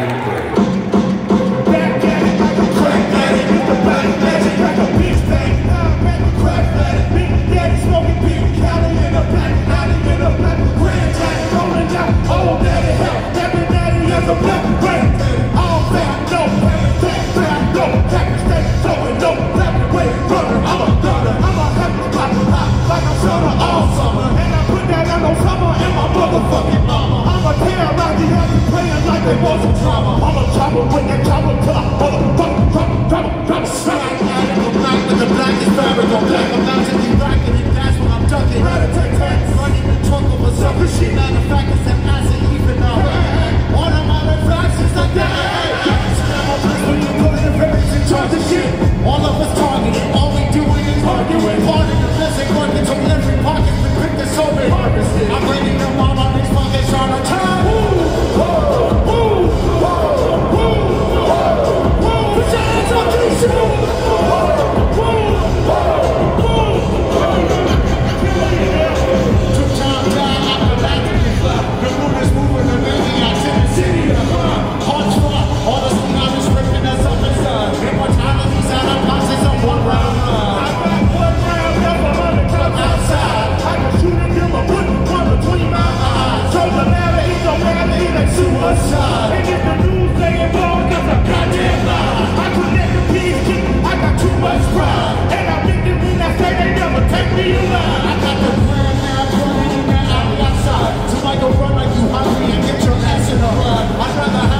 in the grave. Back at it like a crack addict. With the black magic like a bitch bang. Now I'm back with crack addict. Big daddy smoking big Cali in the black, Cali in the black. Grand jack rolling down, old daddy hell. Every daddy has a black grand. All fat, no fat, no happy state, flowing, no black way runner. I'm a gunner, I'm a happy spot, hot like I'm summer all summer. And I put that on no summer in my motherfucking mama. I'm a terrorizer, have you playing like they want some drama. I'm a chopper with that chopper top, motherfucker, drop, smack. The black is fabric on black. I'm not to be racking it, that's what I'm ducking. Rat-a-tat-tat, running the trunk of a sucker shit. Manufacturers and acid even now. All of my manufacturers like that. Scram on place when you put in variants in charge of shit. All of us targeted, all we doing is arguing. Part of the missing working till every pocket we pick this over. I'm bringing them all on these fucking trying to turn. Put your hands up to the show. And if the news saying wrong, that's a goddamn lie. I connect the peace, I got too much pride. And I think that when I say they never take me alive. I got the plan now, I'm running in that alley outside. So I go run like you hungry and get your ass in the run. I'd rather